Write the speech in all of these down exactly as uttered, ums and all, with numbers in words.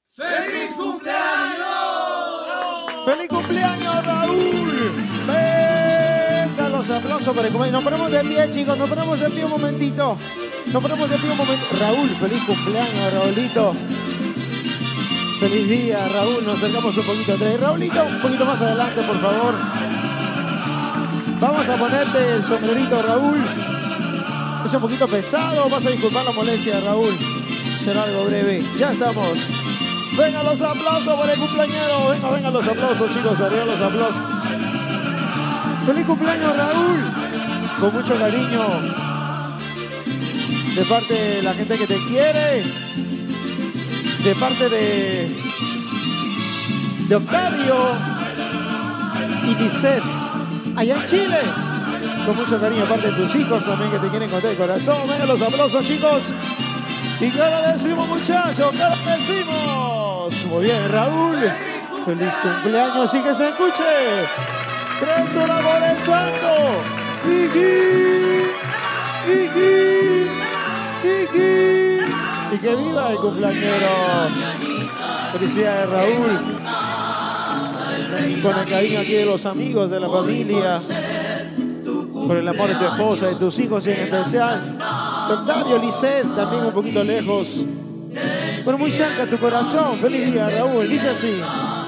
¡Feliz cumpleaños! ¡Feliz cumpleaños, Raúl! Venga, los aplausos para el cumpleaños. Nos ponemos de pie, chicos, nos ponemos de pie un momentito. Nos ponemos de pie un momento. Raúl, feliz cumpleaños, Raulito. Feliz día, Raúl. Nos acercamos un poquito atrás. Raulito, un poquito más adelante, por favor. Vamos a ponerte el sombrerito, Raúl. Es un poquito pesado. Vas a disculpar la molestia, Raúl. Será algo breve. Ya estamos. Venga los aplausos para el cumpleañero. Venga, venga los aplausos, chicos. Arriba los aplausos. Feliz cumpleaños, Raúl. Con mucho cariño. De parte de la gente que te quiere. De parte de... De Octavio. Y Lisette. Allá en Chile. Con mucho cariño. Aparte de tus hijos también que te quieren con todo el corazón. Venga los aplausos, chicos. Y cada decimos, muchachos, cada decimos. Muy bien, Raúl. Feliz cumpleaños y que se escuche. Tres horas por el santo. Iki, Iki, Iki. Y que viva el cumpleañero. Felicidades, Raúl. Con el cariño aquí de los amigos, de la familia. Por el amor de tu esposa, de tus hijos y en especial Octavio, Lisette, también un poquito lejos, pero muy cerca a tu corazón. Feliz día, Raúl. Dice así.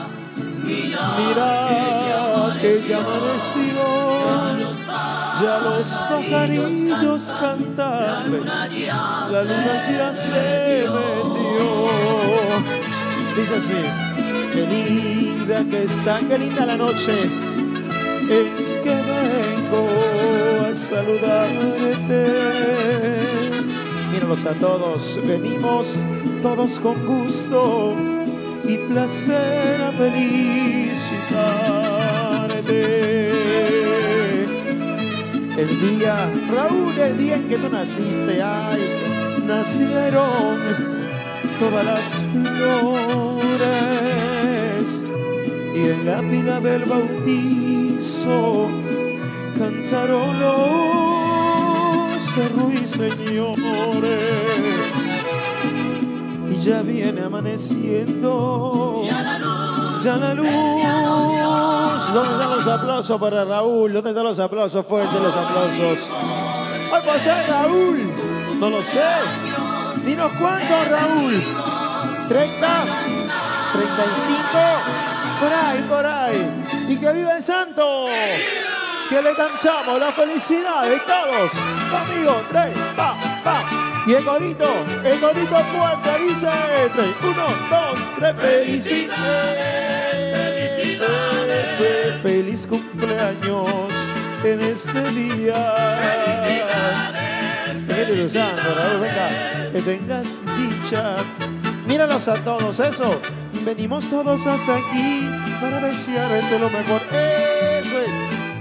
Mira que ya amaneció, ya los pajarillos cantan, la luna ya se metió. Dice así. Qué linda que está, qué linda la noche en que vengo a saludarte. Míralos a todos, venimos todos con gusto y placer a felicitarte. El día, Raúl, el día en que tú naciste, ay, nacieron todas las flores y en la pila del bautizo cantaron los ruiseñores. Y ya viene amaneciendo, ya la luz, ya la luz. ¿Dónde están los aplausos para Raúl? ¿Dónde están los aplausos? Fuertes los aplausos. ¿Cuál va a ser, Raúl? No lo sé. Dinos cuántos, Raúl. ¿treinta? ¿treinta y cinco? Por ahí, por ahí. Y que viva el santo. Que le cantamos la felicidad de todos. Conmigo, tres, pa, pa. Y el corito, el corito fuerte dice tres, uno, dos, tres. Felicidades, felicidades. Feliz cumpleaños en este día. Felicidades, felicidades. Raúl, venga, que tengas dicha. Míralos a todos, eso. Venimos todos hasta aquí para desearte lo mejor. Eso es.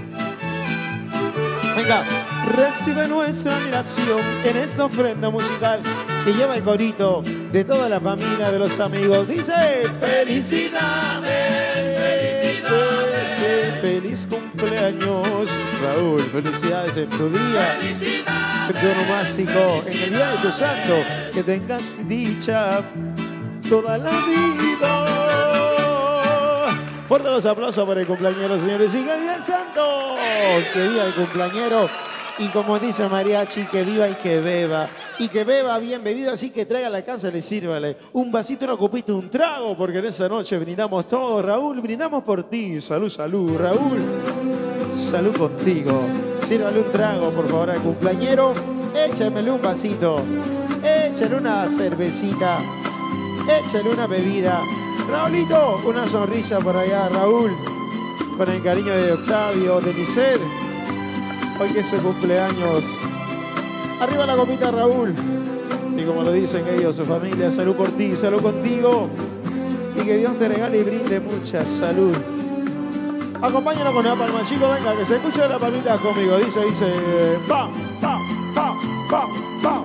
Venga, recibe nuestra admiración en esta ofrenda musical que lleva el corito de toda la familia, de los amigos. Dice, felicidades, felicidades, feliz cumpleaños, Raúl, felicidades en tu día, en tu onomástico, en el día de tu santo, que tengas dicha toda la vida. Fuerte los aplausos para el cumpleañero, señores. Y que viva el santo. Que viva el cumpleañero. Y como dice Mariachi, que viva y que beba. Y que beba bien bebido, así que traiga la casa, le sírvale un vasito, una copita, un trago, porque en esa noche brindamos todos. Raúl, brindamos por ti. Salud, salud, Raúl. Salud contigo. Sírvale un trago, por favor, al cumpleañero. Échamele un vasito. Échale una cervecita. Échale una bebida. Raulito, una sonrisa por allá, Raúl, con el cariño de Octavio, de Lisette, hoy que es su cumpleaños. Arriba la copita, Raúl. Y como lo dicen ellos, su familia, salud por ti, salud contigo. Y que Dios te regale y brinde mucha salud. Acompáñanos con la palma, chicos, venga, que se escuche la palmita conmigo. Dice, dice, pa, pa, pa, pa, pa.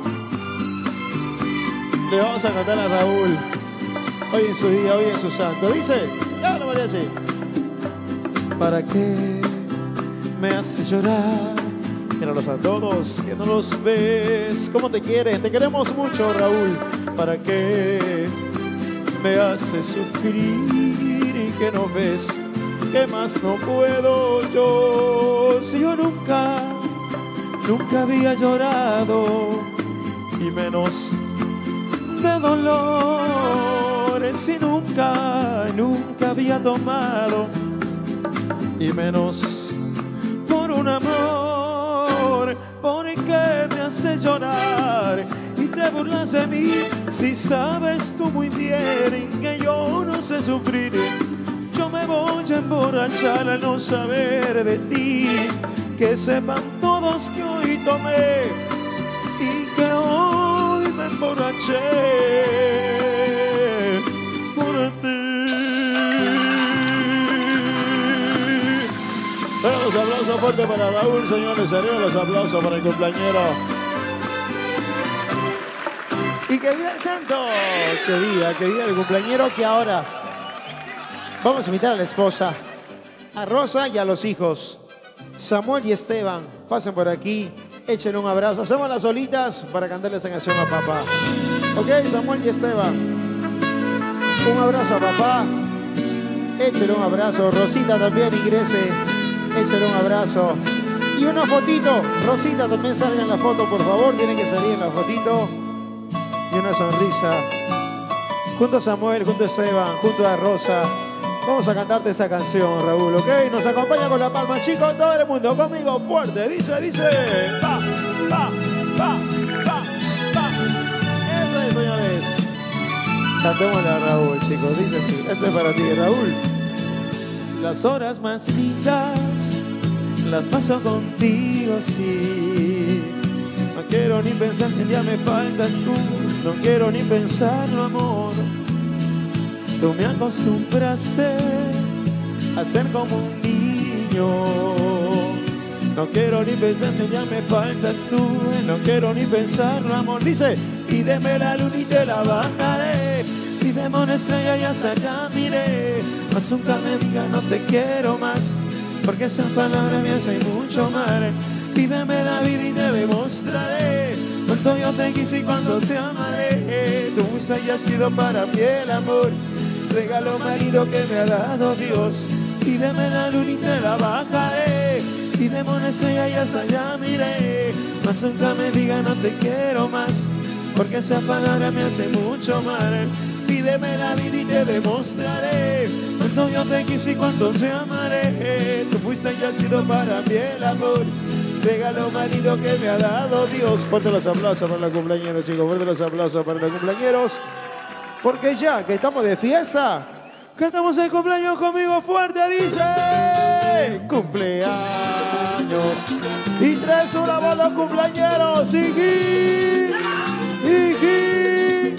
Le vamos a cantar a Raúl. Hoy en su día, hoy en su santo. Dice, ya lo mariachi. ¿Para qué me hace llorar? Míralos a todos, que no los ves. ¿Cómo te quieren? Te queremos mucho, Raúl. ¿Para qué me hace sufrir y que no ves que más no puedo yo. Si yo nunca, nunca había llorado y menos de dolor. Si nunca, nunca había tomado y menos por un amor. ¿Por qué me hace llorar y te burlas de mí? Si sabes tú muy bien que yo no sé sufrir. Yo me voy a emborrachar al no saber de ti. Que sepan todos que hoy tomé y que hoy me emborraché por ti. Los aplausos fuertes para Raúl, señores. Arriba los aplausos para el cumpleañero. Y que viva el santo. Que viva, que viva el cumpleañero. Que ahora vamos a invitar a la esposa, a Rosa y a los hijos, Samuel y Esteban. Pasen por aquí, échenle un abrazo. Hacemos las solitas para cantarle esa canción a papá. Ok, Samuel y Esteban. Un abrazo a papá. Échenle un abrazo. Rosita también ingrese. Échale un abrazo. Y una fotito. Rosita también salga en la foto, por favor. Tiene que salir en la fotito. Y una sonrisa. Junto a Samuel, junto a Esteban, junto a Rosa. Vamos a cantarte esa canción, Raúl, ¿ok? Nos acompaña con la palma, chicos. Todo el mundo conmigo, fuerte. Dice, dice. Pa, pa, pa, pa, pa. Eso es, señores. Cantémosle a Raúl, chicos. Dice así. Eso es para ti, Raúl. Las horas más lindas las paso contigo, sí. No quiero ni pensar si un día me faltas tú. No quiero ni pensarlo, amor. Tú me acostumbraste a ser como un niño. No quiero ni pensar si un día me faltas tú. No quiero ni pensarlo, amor. Dice, pídeme la luna y te la bajaré. Pídeme una estrella y hasta allá miré. Mas nunca me diga no te quiero más, porque esa palabra me hace mucho mal. Pídeme la vida y te demostraré cuánto yo te quise y cuánto te amaré. Tu fuiste y ha sido para mí el amor, regalo marido que me ha dado Dios. Pídeme la luna y te la bajaré. Pídeme una estrella y hasta allá miré. Mas nunca me diga no te quiero más, porque esa palabra me hace mucho mal. Pídeme la vida y te demostraré cuánto yo te quise y cuánto te amaré. Tú fuiste y has sido para mí el amor, regalo marido que me ha dado Dios. Fuerte los aplausos para los cumpleañeros, chicos. Fuerte los aplausos para los cumpleañeros. Porque ya que estamos de fiesta, cantamos el cumpleaños conmigo fuerte. Dice cumpleaños. Y tres una voz los cumpleañeros. Iji, iji,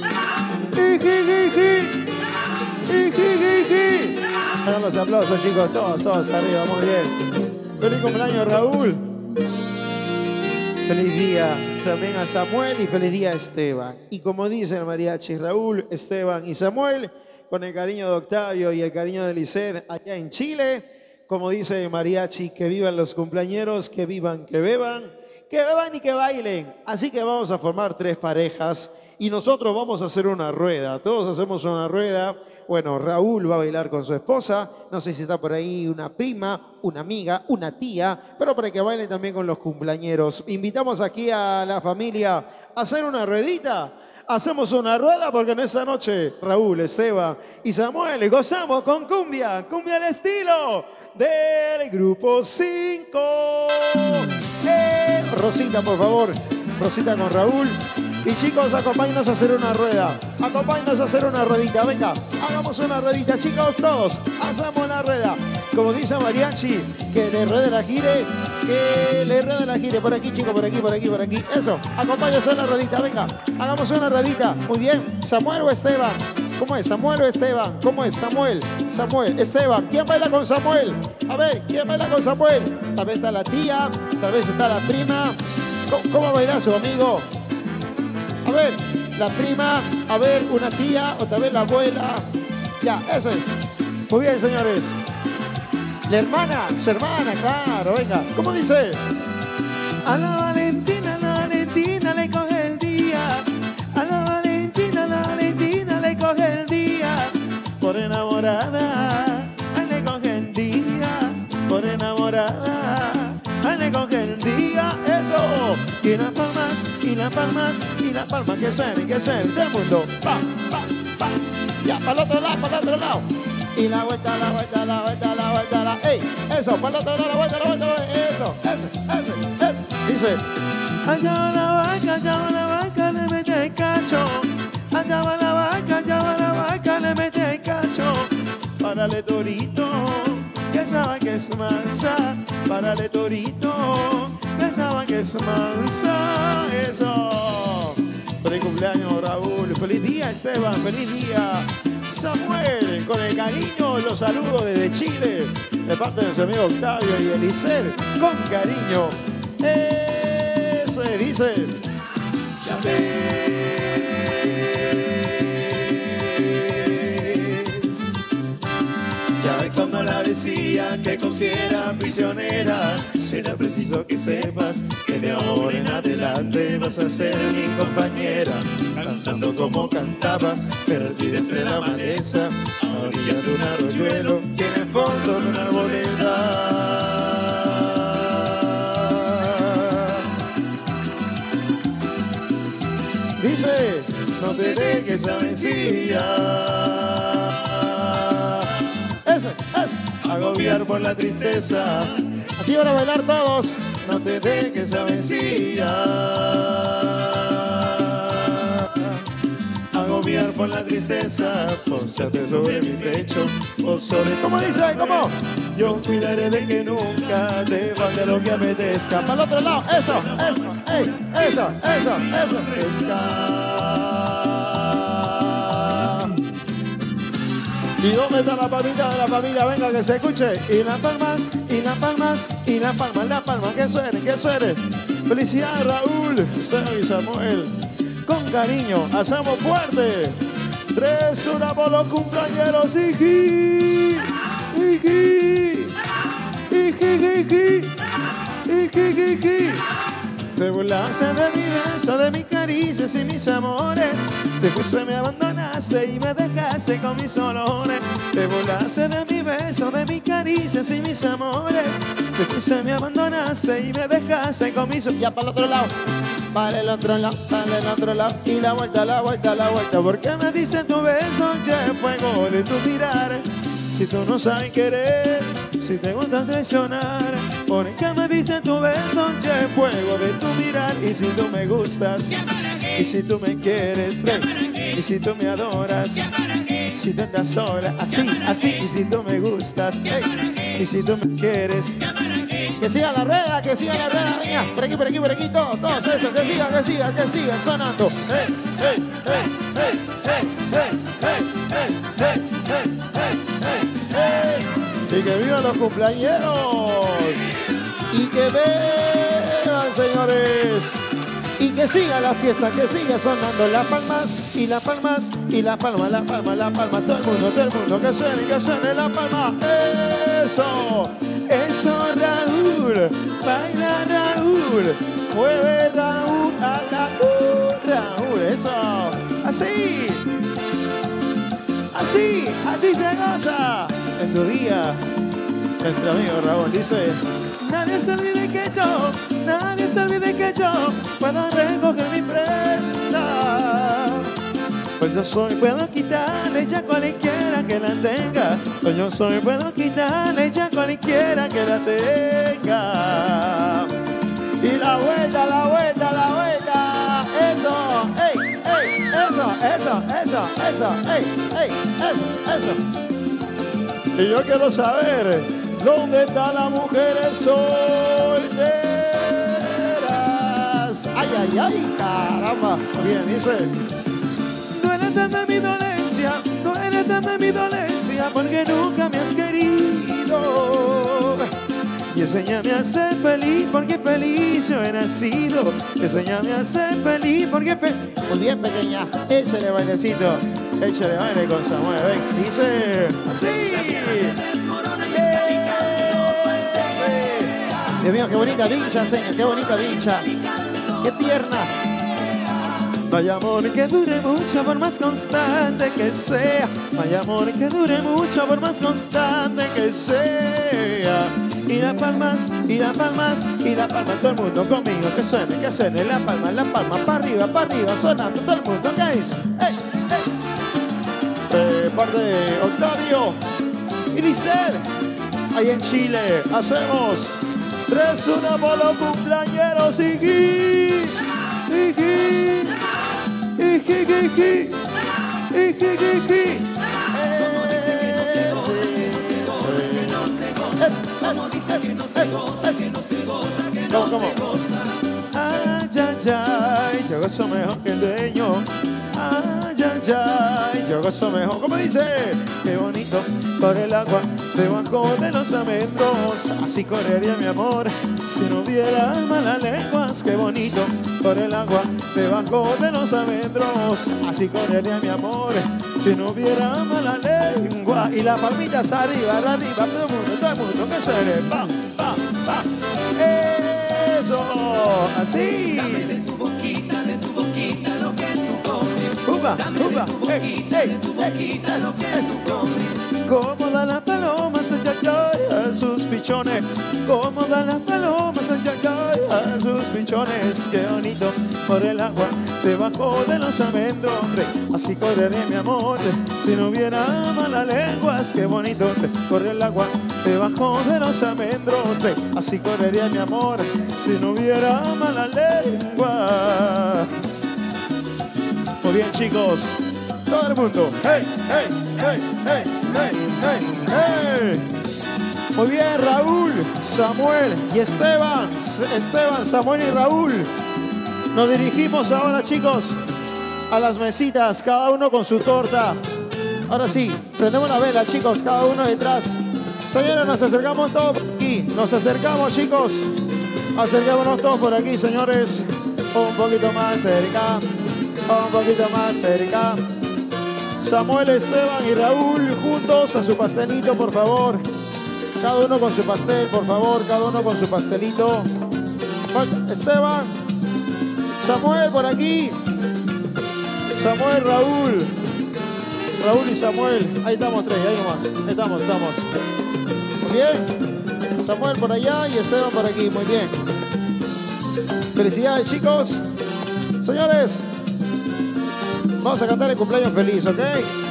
iji, iji, iji. Hagan los aplausos, chicos. Todos, todos arriba. Muy bien. Feliz cumpleaños, Raúl. Feliz día también a Samuel y feliz día a Esteban. Y como dice el mariachi, Raúl, Esteban y Samuel, con el cariño de Octavio y el cariño de Lisset allá en Chile, como dice el mariachi, que vivan los cumpleañeros, que vivan, que beban, que beban y que bailen. Así que vamos a formar tres parejas y nosotros vamos a hacer una rueda. Todos hacemos una rueda. Bueno, Raúl va a bailar con su esposa. No sé si está por ahí una prima, una amiga, una tía, pero para que bailen también con los cumpleañeros. Invitamos aquí a la familia a hacer una ruedita. Hacemos una rueda porque en esta noche Raúl, Esteban y Samuel gozamos con cumbia, cumbia al estilo del grupo cinco. Eh, Rosita, por favor, Rosita con Raúl. Y chicos, acompáñenos a hacer una rueda. Acompáñenos a hacer una ruedita. Venga, hagamos una ruedita, chicos, todos. Hacemos una rueda. Como dice mariachi, que le ruede la gire. Que le ruede la gire. Por aquí, chicos, por aquí, por aquí, por aquí. Eso, acompáñenos a una ruedita. Venga, hagamos una ruedita. Muy bien. ¿Samuel o Esteban? ¿Cómo es? ¿Samuel o Esteban? ¿Cómo es? Samuel, Samuel, Esteban. ¿Quién baila con Samuel? A ver, ¿quién baila con Samuel? Tal vez está la tía, tal vez está la prima. ¿Cómo, cómo bailar su amigo? A ver, la prima, a ver, una tía, o tal vez la abuela. Ya, eso es. Muy bien, señores. La hermana, su hermana, claro, venga. ¿Cómo dice? A la Valentina, a la Valentina le coge el día. A la Valentina, a la Valentina le coge el día. por enamorada, ay le coge el día, por enamorada, ay le coge el día, eso. Y las palmas, y las palmas, y las palmas, que suenen, que suenen, todo el mundo, pa, pa, pa. Ya, para el otro lado, para el otro lado. Y la vuelta, la vuelta, la vuelta, la vuelta, la... ¡Ey! Eso, para el otro lado, la vuelta, la vuelta, la vuelta. Eso, eso, eso, eso. Dice... Allá va la vaca, allá va la vaca, le mete el cacho. Allá va la vaca, allá va la vaca, le mete el cacho. Párale torito, que sabe que es mansa. Párale torito, que sabe que es mansa. Eso. Feliz cumpleaños, Raúl. Feliz día, Esteban. Feliz día, Samuel. Con el cariño, los saludos desde Chile. De parte de su amigo Octavio y Elisel. Con cariño. Eso dice. Ya ves. Ya ves cuando la decía que confiera prisionera. Será preciso que sepas que de ahora en adelante vas a ser mi compañera. Cantando como cantabas, perdida entre la maleza, a orillas de un arroyuelo y en el fondo de una arboleda. Dice, no te dejes avencilla. Ese, ese. Agobiar por la tristeza. Así van a bailar todos. No te dejes avencilla. Agobiar por la tristeza. Pósate sobre mi pecho o sobre tu ¿Cómo dice? ¿Cómo? Yo cuidaré de que nunca te falte lo que apetezca. Para el otro lado. Eso, eso, ey, eso, eso, eso. ¿Y dónde está la palmita de la familia? Venga, que se escuche. Y las palmas, y las palmas, y las palmas, las palmas. Que suene, que suene. Felicidades, Raúl, Seba y Samuel. Con cariño, hacemos fuerte. Tres, una por los cumpleañeros. Iji, iji, iji, iji, iji, iji. Te burlaste de mi beso, de mis caricias y mis amores. Te fuiste, me abandonaste y me dejaste con mis olores. Te burlaste de mi beso, de mis caricias y mis amores. Te fuiste, me abandonaste y me dejaste con mis... Ya para el otro lado. Para el otro lado, para el otro lado. Y la vuelta, la vuelta, la vuelta. Porque me dice tu beso, ya fuego de tu mirar. Si tú no sabes querer, si te gusta traicionar, ¿por qué me viste tu beso? Ya fuego de tu mirar. Y si tú me gustas, y si tú me quieres, y si tú me adoras, si tú andas sola, así, así. Y si tú me gustas, y si tú me quieres, que siga la rueda, que siga la rueda, venga, por aquí, por aquí, por aquí, todos, todos eso, que siga, que siga, que siga sonando. Hey, hey, hey, hey, hey, hey, hey, hey, hey, hey, hey, hey. Y que vivan los cumpleañeros. Y que beban, señores. Y que siga la fiesta, que siga sonando las palmas y las palmas y las palmas, las palmas, las palmas. Todo el mundo, todo el mundo, que suene, que suene la palma. Eso, eso, Raúl. Baila, Raúl. Mueve, Raúl, a la uh, Raúl. Eso, así. Así, así se goza. En tu día, nuestro amigo Raúl dice: nadie se olvide que yo, nadie se olvide que yo puedo recoger mi prenda. Pues yo soy, puedo quitarle ya cualquiera que la tenga. Pues yo soy, puedo quitarle ya cualquiera que la tenga. Y la vuelta, la vuelta, la vuelta. Eso, ey, ey, eso, eso, eso, eso, ey, ey, eso, eso. Y yo quiero saber, ¿dónde están las mujeres solteras? Ay, ay, ay, caramba. Bien, dice: duele tanto mi dolencia, duele tanto mi dolencia, porque nunca me has querido. Y enséñame a ser feliz, porque feliz yo he nacido. Enséñame a ser feliz, porque feliz. Muy bien, pequeña, échale bailecito. Échale baile con Samuel, ven. Dice así. Dios mío, qué bonita vincha, señor, qué bonita vincha. Qué tierna. No hay amor que dure mucho por más constante que sea. No hay amor que dure mucho por más constante que sea. Y las palmas, y las palmas, y las palmas, todo el mundo conmigo, que suene, que suene, la palma, la palma, para arriba, para arriba, sonando, todo el mundo, ¿qué dice? ¡Ey, ey! De parte de Octavio y Lisset, ahí en Chile, hacemos tres uno por los cumpleañeros, Iji, Iji, Iji, Iji, Iji, Iji. Como dice que no se goza, que no se goza, que no se goza. Ay, ay, ay, yo gozo mejor que el dueño. Ay, ay, ay, yo gozo mejor. ¿Cómo dice? Qué bonito corre el agua debajo de los almendros. Así correría mi amor si no hubiera malas lenguas. Qué bonito corre el agua debajo de los almendros. Así correría mi amor si no hubiera mala lengua. Y las palmitas arriba, arriba, todo el mundo, todo el mundo, que se le pa, pa, pa. Eso, así. Dame de tu boquita, de tu boquita lo que tú comes. Upa, Dame upa, de tu boquita, ey, de ey, tu boquita ey, lo que eso. tú comes. Como dan las palomas, ay, ay, ay, a sus pichones. Como dan las palomas, ay, ay, ay, a sus pichones. Qué bonito por el agua debajo de los almendros. Así correría mi amor si no hubiera malas lenguas. Qué bonito corre el agua debajo de los almendros. Así correría mi amor si no hubiera malas lenguas. Muy bien, chicos. Todo el mundo. ¡Hey, hey, hey, hey, hey, hey, hey! Muy bien, Raúl, Samuel y Esteban. Esteban, Samuel y Raúl. Nos dirigimos ahora, chicos, a las mesitas, cada uno con su torta. Ahora sí, prendemos la vela, chicos, cada uno detrás. Señores, nos acercamos todos por aquí. Nos acercamos, chicos. Acercémonos todos por aquí, señores. Un poquito más cerca. Un poquito más cerca. Samuel, Esteban y Raúl juntos a su pastelito, por favor. Cada uno con su pastel, por favor. Cada uno con su pastelito. Esteban, Samuel, por aquí. Samuel, Raúl. Raúl y Samuel. Ahí estamos tres, ahí nomás. Ahí estamos, estamos. Muy bien. Samuel por allá y Esteban por aquí. Muy bien. Felicidades, chicos. Señores, vamos a cantar el cumpleaños feliz, ¿ok?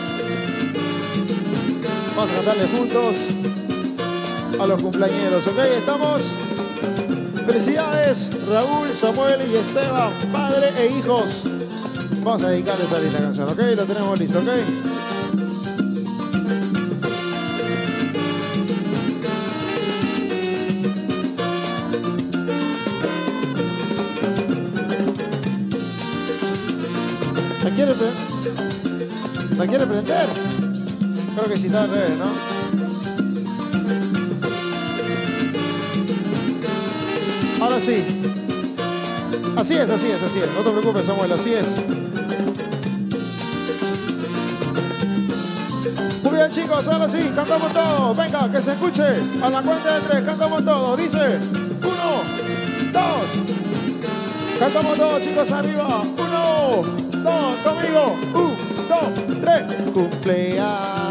Vamos a cantarle juntos a los cumpleañeros, ¿ok? Estamos. Felicidades, Raúl, Samuel y Esteban, padre e hijos. Vamos a dedicarles esta linda canción, ¿ok? Lo tenemos listo, ¿ok? ¿La quiere, ¿La quiere prender? Creo que sí está al revés, ¿no? Ahora sí. Así es, así es, así es. No te preocupes, Samuel, así es. Muy bien, chicos, ahora sí, cantamos todos. Venga, que se escuche. A la cuenta de tres, cantamos todos. Dice, uno, dos. Cantamos todos, chicos, arriba. Uno, dos, conmigo. Un, dos, tres. Cumpleaños,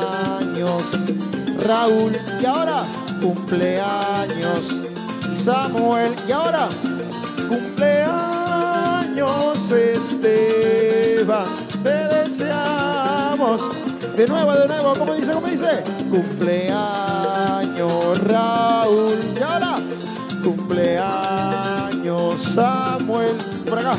Raúl. Y ahora, cumpleaños, Samuel. Y ahora, cumpleaños, Esteban. Te deseamos. De nuevo, de nuevo. ¿Cómo dice? ¿Cómo dice? Cumpleaños, Raúl. Y ahora, cumpleaños, Samuel. Por acá.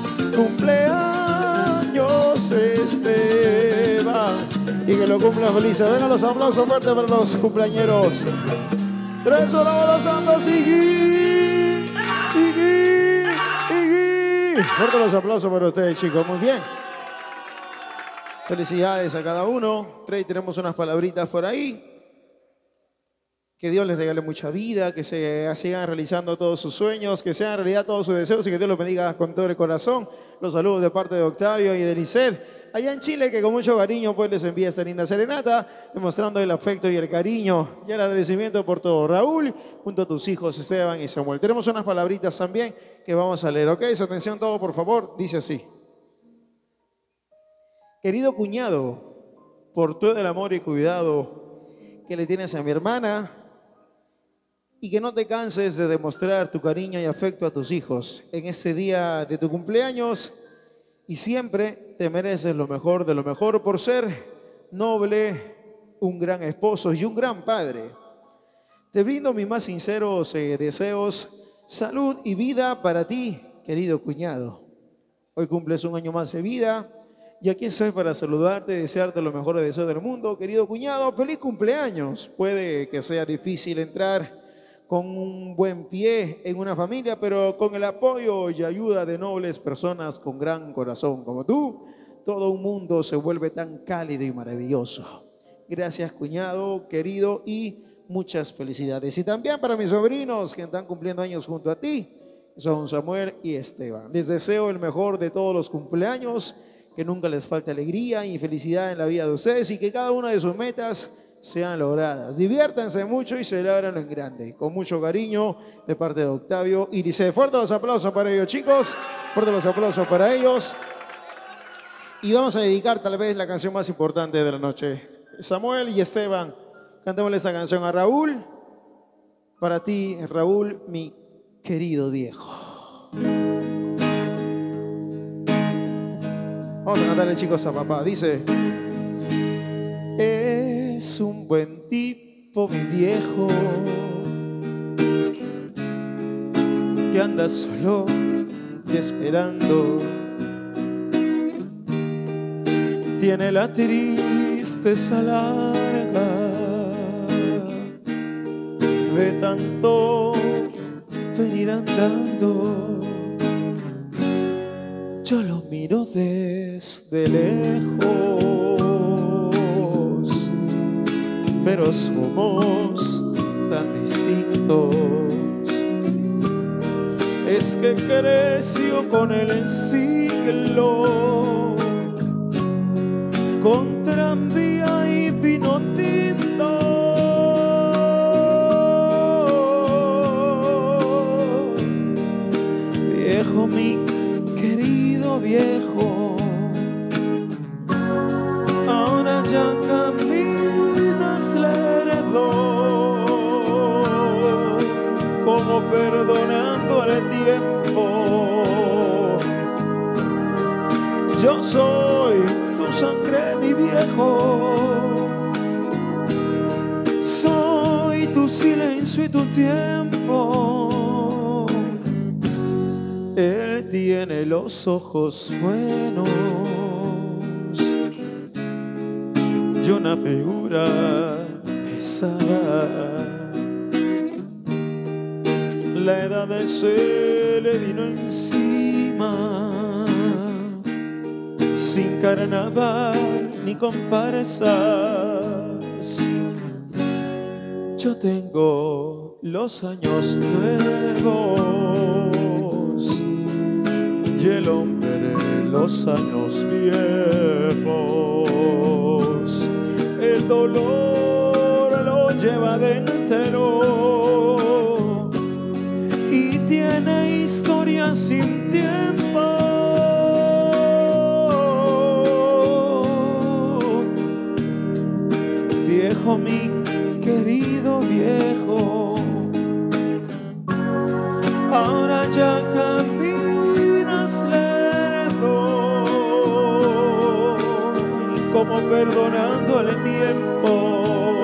Cumpleaños, Esteban. Y que lo cumpla felices. Vengan los aplausos fuertes para los cumpleañeros. Tres horas los santos. Iggy, Iggy, Iggy. Fuertes los aplausos para ustedes, chicos. Muy bien. Felicidades a cada uno. Trey, tenemos unas palabritas por ahí. Que Dios les regale mucha vida, que se sigan realizando todos sus sueños, que sean realidad todos sus deseos y que Dios los bendiga con todo el corazón. Los saludos de parte de Octavio y de Lisset, allá en Chile, que con mucho cariño pues les envía esta linda serenata, demostrando el afecto y el cariño y el agradecimiento por todo. Raúl, junto a tus hijos Esteban y Samuel. Tenemos unas palabritas también que vamos a leer, ¿ok? Su atención todo, por favor, dice así. Querido cuñado, por todo el amor y cuidado que le tienes a mi hermana y que no te canses de demostrar tu cariño y afecto a tus hijos en este día de tu cumpleaños, y siempre te mereces lo mejor de lo mejor por ser noble, un gran esposo y un gran padre. Te brindo mis más sinceros eh, deseos, salud y vida para ti, querido cuñado. Hoy cumples un año más de vida y aquí estoy para saludarte y desearte los mejores deseos del mundo. Querido cuñado, feliz cumpleaños. Puede que sea difícil entrar con un buen pie en una familia, pero con el apoyo y ayuda de nobles personas con gran corazón como tú, todo un mundo se vuelve tan cálido y maravilloso. Gracias, cuñado, querido, y muchas felicidades. Y también para mis sobrinos que están cumpliendo años junto a ti, son Samuel y Esteban. Les deseo el mejor de todos los cumpleaños, que nunca les falte alegría y felicidad en la vida de ustedes y que cada una de sus metas sean logradas. Diviértanse mucho y celebrenlo en grande. Con mucho cariño de parte de Octavio y Lice. Fuerte los aplausos para ellos, chicos. Fuerte los aplausos para ellos. Y vamos a dedicar tal vez la canción más importante de la noche. Samuel y Esteban, cantémosle esa canción a Raúl. Para ti, Raúl, mi querido viejo. Vamos a cantarle, chicos, a papá. Dice: es un buen tipo mi viejo, que anda solo y esperando. Tiene la tristeza larga de tanto venir andando. Yo lo miro desde lejos, pero somos tan distintos. Es que creció con el siglo, con tranvía y vino tinto. Viejo, mi querido viejo, ahora ya caminas lerdo, como perdonando al tiempo. Yo soy tu sangre, mi viejo, soy tu silencio y tu tiempo. Él tiene los ojos buenos y una figura pesada. La edad de se le vino encima, sin carnaval ni comparsas. Yo tengo los años nuevos y el hombre los años viejos. El dolor lo lleva dentro y tiene historia sin tiempo. Viejo, mi querido viejo, ahora ya caminas lerdo, como perdonando el tiempo.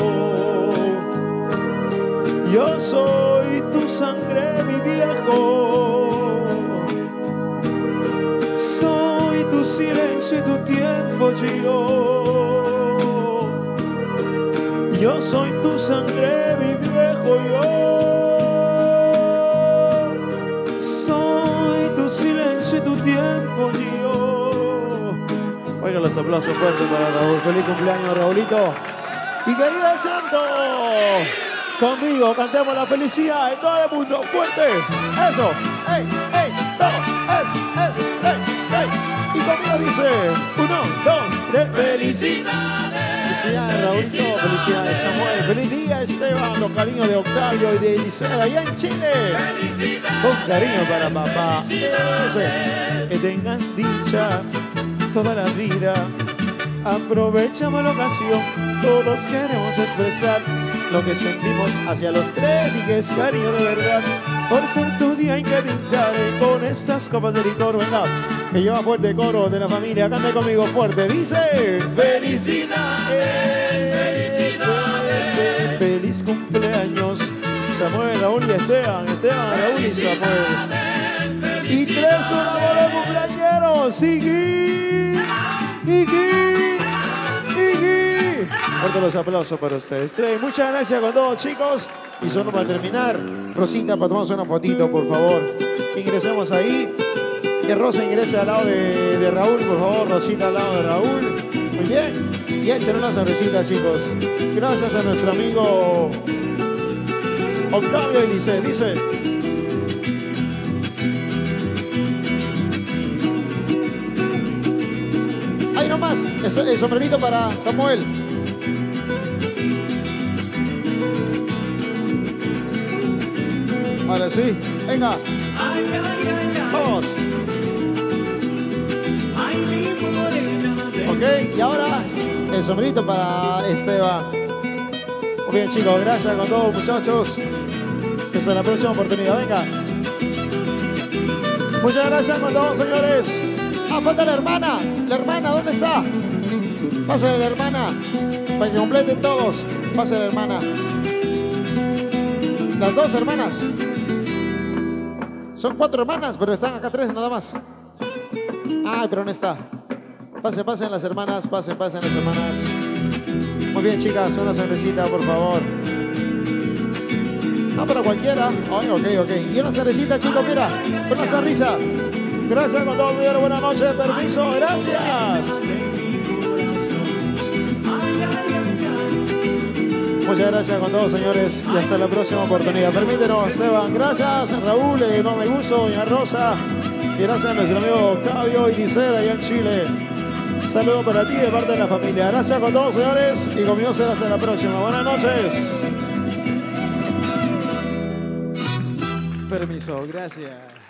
Yo soy tu sangre, mi viejo, soy tu silencio y tu tiempo, yo. Yo soy tu sangre, mi viejo, yo soy tu silencio y tu tiempo, yo. Oigan los aplausos fuertes para Raúl. Feliz cumpleaños, Raúlito. Y querido Santo, conmigo cantemos la felicidad de todo el mundo. Fuerte. Eso. Ey, ey, todo. Eso, eso. Ey, ey. Y conmigo dice: uno, dos, tres. Felicidades. Felicidades, Raúlito. Felicidades, Samuel. Feliz día, Esteban. Los cariños de Octavio y de Eliseda allá en Chile. Con cariño para papá. Eso es. Que tengan dicha toda la vida. Aprovechamos la ocasión, todos queremos expresar lo que sentimos hacia los tres y que es cariño de verdad. Por ser tu día hay que brindar con estas copas de licor, venga, que lleva fuerte coro de la familia, cante conmigo fuerte, dice: Felicidades, felicidades. Feliz cumpleaños, Samuel, Raúl y Esteban, Esteban, Raúl y Samuel. Y tres una bola de cumpleañeros, Iggy, Iggy, Iggy. Fuerte los aplausos para ustedes. Tres, muchas gracias con todos, chicos. Y solo para terminar, Rosita, para tomarnos una fotito, por favor. Ingresemos ahí. Que Rosa ingrese al lado de, de Raúl, por favor. Rosita al lado de Raúl. Muy bien. Y echen una sonrisita, chicos. Gracias a nuestro amigo Octavio Elise. Dice: ahí nomás, el, el sombrerito para Samuel. Ahora sí, venga. Vamos. Ok, y ahora el sombrerito para Esteban. Muy bien, chicos, gracias con todos, muchachos. Hasta la próxima oportunidad, venga. Muchas gracias con todos, señores. Ah, falta la hermana. La hermana, ¿dónde está? Pásale la hermana. Para que completen todos. Pásale la hermana. Las dos hermanas. Son cuatro hermanas, pero están acá tres nada más. Ay, pero no está. Pasen, pasen las hermanas, pasen, pasen las hermanas. Muy bien, chicas, una cervecita, por favor. No, para cualquiera. Ay, ok, ok. Y una cervecita, chicos, mira. Una sonrisa. Gracias con todos, señores. Buenas noches, permiso, gracias. Muchas gracias con todos, señores, y hasta la próxima oportunidad. Permítenos, Esteban, gracias, Raúl, eh, no me gusto, doña Rosa, y gracias a nuestro amigo Octavio y Liceda allá en Chile. Saludos para ti de parte de la familia. Gracias con todos, señores, y conmigo será hasta la próxima. Buenas noches. Permiso, gracias.